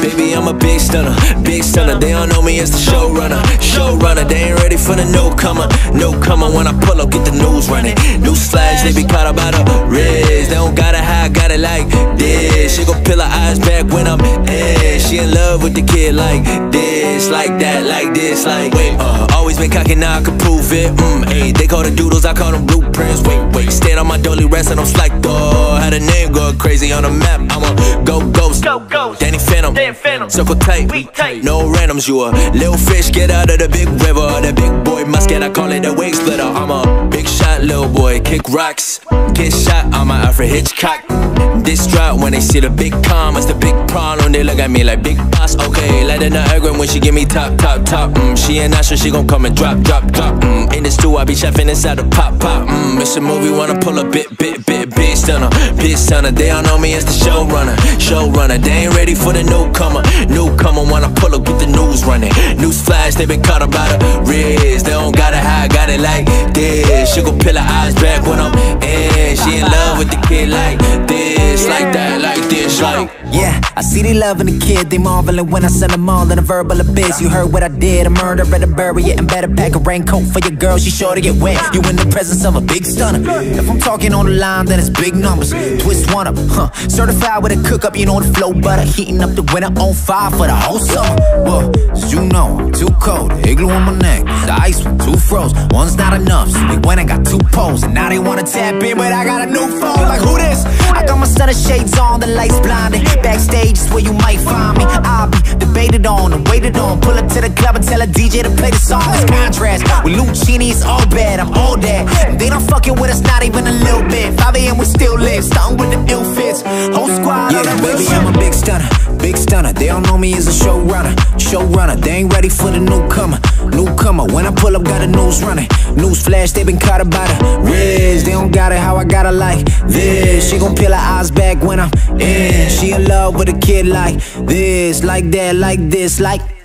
baby, I'm a big stunner, big stunner. They don't know me as the showrunner, showrunner. They ain't ready for the newcomer, newcomer. When I pull up, get the news running. News flash, they be caught up by the riz. They don't gotta hide, got it like this. She gon' peel her eyes back when I'm in. She in love with the kid like this, like that, like this, like wait. Always been cocky, now I can prove it. Ayy, they call the doodles, I call them blueprints. Wait, stand on my dolly rest and I'm slack though. Had a name go crazy on the map. I'm a go ghost, Danny Phantom, circle tight, no randoms. You a little fish, get out of the big river. The big boy musket, I call it the wig splitter. I'm a big shot, little boy, kick rocks, get shot. I'm a Alfred Hitchcock. This drop when they see the big commas, the big problem. They look at me like big boss. Okay, let her not argue when she give me top. She ain't not sure she gon' come and drop. In the stew, I be chefing inside the pop. It's a movie, wanna pull a big stunner, big stunner. They don't know me as the showrunner. They ain't ready for the newcomer. Wanna pull up, get the news running. News flash, they been caught up by the riz. They don't gotta hide, got it like this. She gon' peel her eyes back when I'm in. She in love with the kid like this, like that, like this, like. Yeah, I see they loving the kid, they marveling when I send them all in a verbal abyss. You heard what I did, a murder, better bury it, and better pack a raincoat for your girl, she sure to get wet. You in the presence of a big stunner. If I'm talking on the line, then it's big numbers. Twist one up, certified with a cook up, you know the flow butter. Heating up the winter on fire for the whole summer. Well, as you know, I'm too cold, igloo on my neck, the ice with two froze. One's not enough, so they went and got two poles. And now they wanna tap in, but I got a new phone. Like who this? I got my stunner shades on, the lights blinding. Backstage is where you might find me. I'll be debated on and waited on. Pull up to the club and tell a DJ to play the song. It's Khantrast with Lucchini, it's all bad, I'm all that. They not fucking with us, not even a little bit. 5 AM we still live, stung with the ill fits. Whole squad, yeah, baby, I'm a big stunner, big stunner. They don't know me as a showrunner. They ain't ready for the newcomer. When I pull up, got the news running. News flash, they been caught up by the riz. They don't got it how I got it like this. She gon' peel her eyes back when I'm in. She in love with a kid like this, like that, like this, like.